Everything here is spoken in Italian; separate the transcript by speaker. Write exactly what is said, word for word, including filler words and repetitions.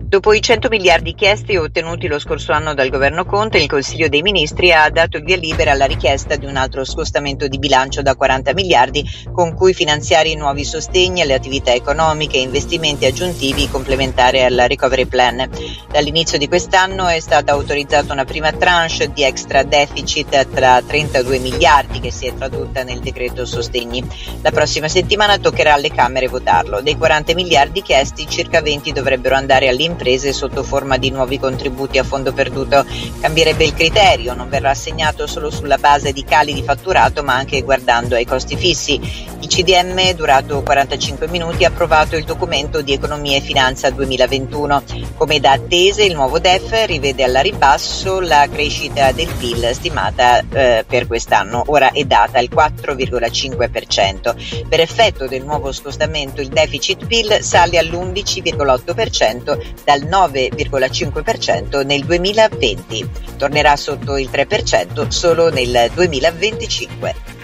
Speaker 1: Dopo i cento miliardi chiesti e ottenuti lo scorso anno dal governo Conte, il Consiglio dei Ministri ha dato il via libera alla richiesta di un altro scostamento di bilancio da quaranta miliardi con cui finanziare i nuovi sostegni alle attività economiche e investimenti aggiuntivi complementari alla Recovery Plan. Dall'inizio di quest'anno è stata autorizzata una prima tranche di extra deficit tra trentadue miliardi che si è tradotta nel decreto sostegni. La prossima settimana toccherà alle Camere votarlo. Dei quaranta miliardi chiesti, circa venti dovrebbero andare all'impresa imprese sotto forma di nuovi contributi a fondo perduto. Cambierebbe il criterio, non verrà assegnato solo sulla base di cali di fatturato ma anche guardando ai costi fissi. Il C D M, durato quarantacinque minuti, ha approvato il documento di economia e finanza duemilaventuno. Come da attese, il nuovo D E F rivede alla ribasso la crescita del P I L stimata eh, per quest'anno, ora è data al quattro virgola cinque per cento. Per effetto del nuovo scostamento il deficit P I L sale all'undici virgola otto per cento dal nove virgola cinque per cento nel duemilaventi. Tornerà sotto il tre per cento solo nel duemilaventicinque.